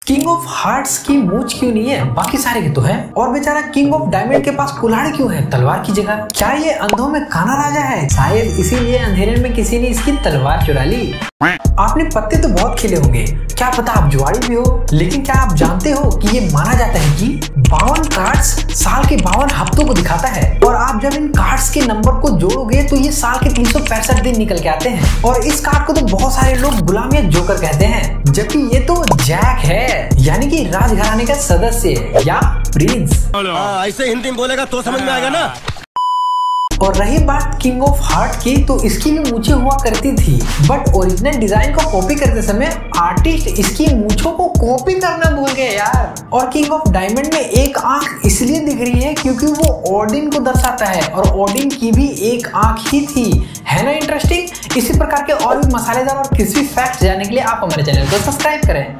King of hearts की मूंछ क्यों नहीं है, बाकी सारे के तो है। और बेचारा किंग ऑफ डायमंड के पास कुल्हाड़ी क्यों है तलवार की जगह। क्या ये अंधों में काना राजा है? शायद इसीलिए अंधेरे में किसी ने इसकी तलवार चुरा ली। आपने पत्ते तो बहुत खेले होंगे, क्या पता आप जुआड़ी भी हो, लेकिन क्या आप जानते हो कि ये माना जाता है कि 52 कार्ड्स साल के 52 हफ्तों को दिखाता है। और आप जब इन कार्ड्स के नंबर को जोड़ोगे तो ये साल के 365 दिन निकल के आते हैं। और इस कार्ड को तो बहुत सारे लोग गुलाम या जोकर कहते हैं, जबकि ये तो जैक है, यानी कि राजघराने का सदस्य या प्रिंस। ऐसे हिंदी में बोलेगा तो समझ में आएगा ना। और रही बात किंग ऑफ हार्ट की, तो इसकी भी मूछें हुआ करती थी, बट ओरिजिनल डिजाइन को कॉपी करते समय आर्टिस्ट इसकी मूछों को कॉपी करना भूल गए यार। और किंग ऑफ डायमंड में एक आंख इसलिए दिख रही है क्योंकि वो ओडिन को दर्शाता है, और ओडिन की भी एक आंख ही थी। है ना इंटरेस्टिंग। इसी प्रकार के और भी मसालेदार और क्रिस्पी फैक्ट्स जानने के लिए आप हमारे चैनल को सब्सक्राइब करें।